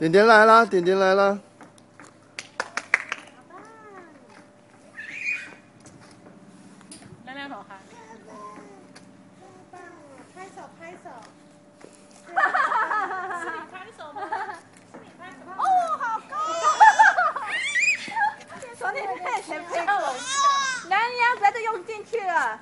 点点来啦，点点来啦。 亮亮好嗨。 拍手拍手。 哈哈哈哈哈！是你拍手吗？是你拍手。哦，好高！ 从你面前飞过，蓝牙不要再用进去了。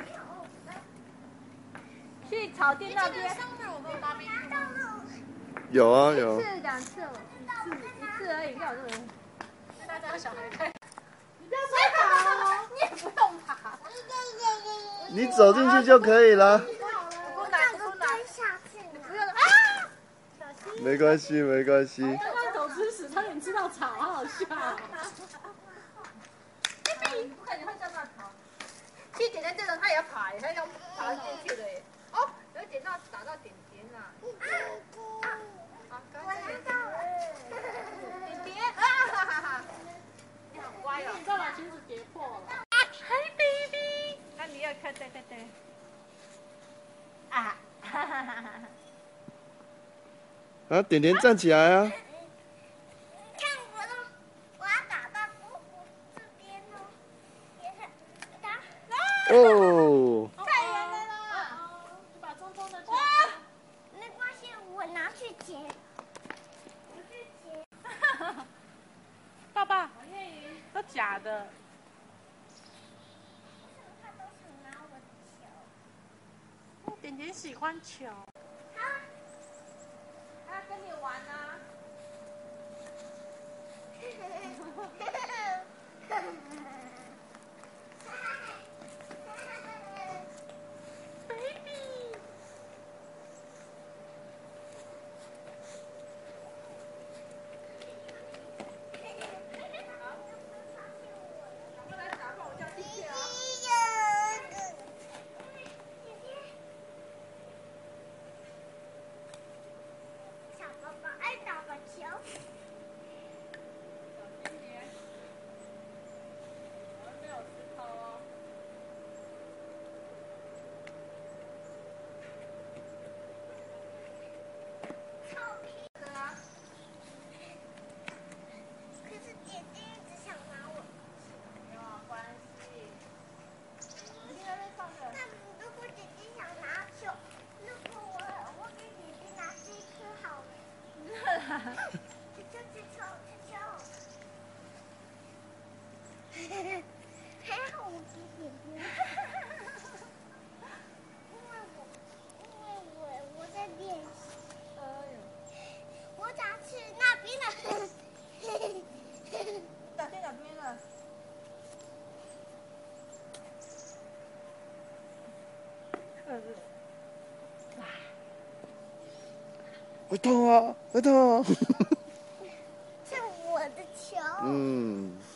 去草地那边。 上面有没有芭比 Q 吗？ 有啊有。 一次两次，一次而已，要这个。 给大家小孩看。 你不要说跑， 你也不用爬。 你走进去就可以了。 不难不难。 你不用啊！ 没关系没关系。 刚刚狗吃屎，差点吃到草，好好笑。 你不可能会这么跑。去点点这种，它也要爬，它要爬进去的耶。哦，有点到打到点点啦。啊，刚刚点点啊！哈哈哈！你好乖哦。 你再把裙子跌破了。 Hi baby， 那你要看，对。啊，哈哈哈！ 啊，点点站起来啊！ 看我的，我要打到姑姑这边哦，也是打。 哦。 太远了啦！ 你把中中的捡。 没关系，我拿去捡。我去捡。 爸爸，都假的。 他都是拿我的球。 点点喜欢球。 他跟你玩啊。 小宝宝爱打个球。 没有石头哦。 可是姐姐一直想拿我。 没有关系。你在那边放着。 那如果姐姐想拿球，如果我给姐姐拿这一颗好了。去抽。还好我给姐姐。因为我在练习。我打去那边了。 打去哪边了？ 会痛啊，会痛。 是我的球。 嗯。